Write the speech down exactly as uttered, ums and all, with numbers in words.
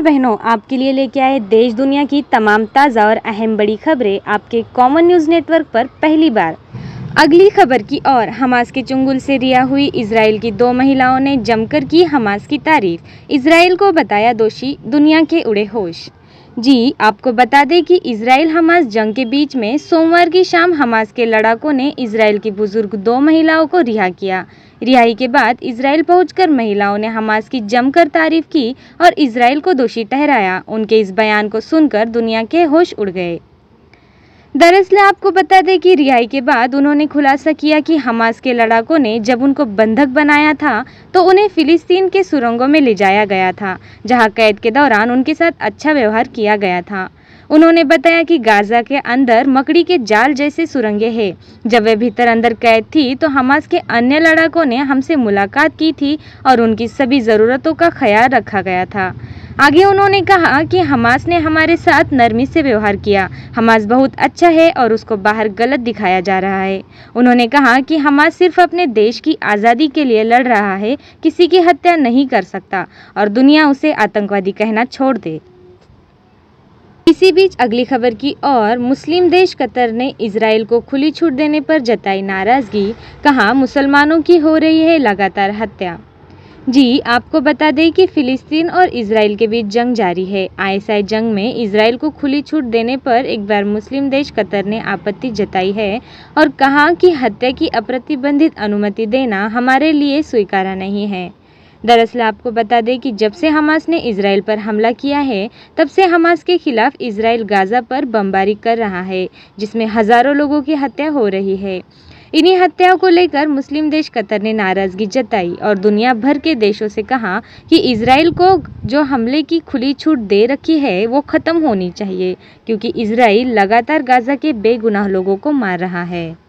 बहनों, आपके लिए लेके आए देश दुनिया की तमाम ताज़ा और अहम बड़ी खबरें आपके कॉमन न्यूज़ नेटवर्क पर पहली बार। अगली खबर की ओर। हमास के चुंगल से रिहा हुई इजराइल की दो महिलाओं ने जमकर की हमास की तारीफ, इजराइल को बताया दोषी, दुनिया के उड़े होश। जी आपको बता दें कि इजराइल हमास जंग के बीच में सोमवार की शाम हमास के लड़ाकों ने इजराइल की बुजुर्ग दो महिलाओं को रिहा किया। रिहाई के बाद इजराइल पहुंचकर महिलाओं ने हमास की जमकर तारीफ की और इजराइल को दोषी ठहराया। उनके इस बयान को सुनकर दुनिया के होश उड़ गए। दरअसल आपको बता दें कि रिहाई के बाद उन्होंने खुलासा किया कि हमास के लड़ाकों ने जब उनको बंधक बनाया था तो उन्हें फिलिस्तीन के सुरंगों में ले जाया गया था, जहां कैद के दौरान उनके साथ अच्छा व्यवहार किया गया था। उन्होंने बताया कि गाजा के अंदर मकड़ी के जाल जैसे सुरंगें हैं। जब वे भीतर अंदर कैद थी तो हमास के अन्य लड़ाकों ने हमसे मुलाकात की थी और उनकी सभी ज़रूरतों का ख्याल रखा गया था। आगे उन्होंने कहा कि हमास ने हमारे साथ नरमी से व्यवहार किया। हमास बहुत अच्छा है और उसको बाहर गलत दिखाया जा रहा है। उन्होंने कहा कि हमास सिर्फ अपने देश की आज़ादी के लिए लड़ रहा है, किसी की हत्या नहीं कर सकता और दुनिया उसे आतंकवादी कहना छोड़ दे। इसी बीच अगली खबर की ओर। मुस्लिम देश कतर ने इजराइल को खुली छूट देने पर जताई नाराजगी, कहा मुसलमानों की हो रही है लगातार हत्या। जी आपको बता दें कि फिलिस्तीन और इजराइल के बीच जंग जारी है। आईएसआई जंग में इजराइल को खुली छूट देने पर एक बार मुस्लिम देश कतर ने आपत्ति जताई है और कहा कि हत्या की अप्रतिबंधित अनुमति देना हमारे लिए स्वीकार्य नहीं है। दरअसल आपको बता दें कि जब से हमास ने इजराइल पर हमला किया है तब से हमास के खिलाफ इजराइल गाजा पर बमबारी कर रहा है, जिसमें हजारों लोगों की हत्या हो रही है। इन्हीं हत्याओं को लेकर मुस्लिम देश कतर ने नाराजगी जताई और दुनिया भर के देशों से कहा कि इजराइल को जो हमले की खुली छूट दे रखी है वो खत्म होनी चाहिए, क्योंकि इजराइल लगातार गाजा के बेगुनाह लोगों को मार रहा है।